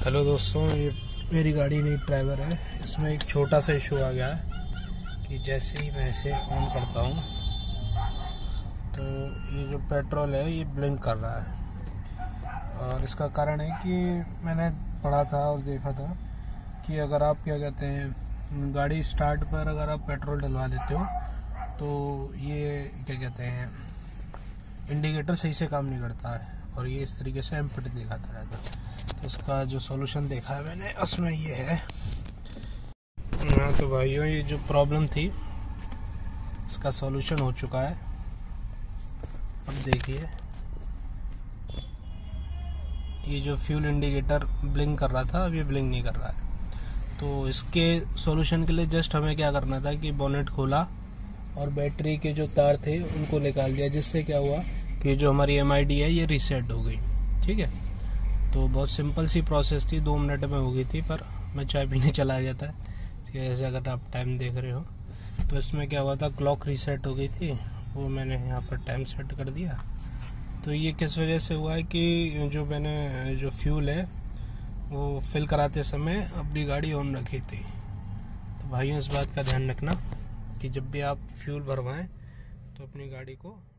Hello दोस्तों, ये मेरी गाड़ी नई ड्राइवर है। इसमें एक छोटा सा इशू आ गया है कि जैसे ही मैं इसे ऑन करता हूँ तो ये जो पेट्रोल है ये ब्लिंक कर रहा है। और इसका कारण है कि मैंने पढ़ा था और देखा था कि अगर आप क्या कहते हैं गाड़ी स्टार्ट पर अगर आप पेट्रोल डलवा देते हो तो ये क्या कहते हैं इंडिकेटर सही से काम नहीं करता है और ये इस तरीके से एम्प्टी दिखाता रहता है। तो इसका जो सॉल्यूशन देखा है मैंने उसमें ये है। हाँ तो भाइयों, ये जो प्रॉब्लम थी इसका सॉल्यूशन हो चुका है। अब देखिए, ये जो फ्यूल इंडिकेटर ब्लिंक कर रहा था अब ये ब्लिंक नहीं कर रहा है। तो इसके सॉल्यूशन के लिए जस्ट हमें क्या करना था कि बोनेट खोला और बैटरी के जो तार थे उनको निकाल दिया, जिससे क्या हुआ कि जो हमारी MID है ये रीसेट हो गई। ठीक है, तो बहुत सिंपल सी प्रोसेस थी, 2 मिनट में हो गई थी। पर मैं चाय पीने चला गया था, जैसे अगर आप टाइम देख रहे हो तो इसमें क्या हुआ था, क्लॉक रीसेट हो गई थी, वो मैंने यहाँ पर टाइम सेट कर दिया। तो ये किस वजह से हुआ है कि जो मैंने जो फ्यूल है वो फिल कराते समय अपनी गाड़ी ऑन रखी थी। तो भाइयों, इस बात का ध्यान रखना कि जब भी आप फ्यूल भरवाएं तो अपनी गाड़ी को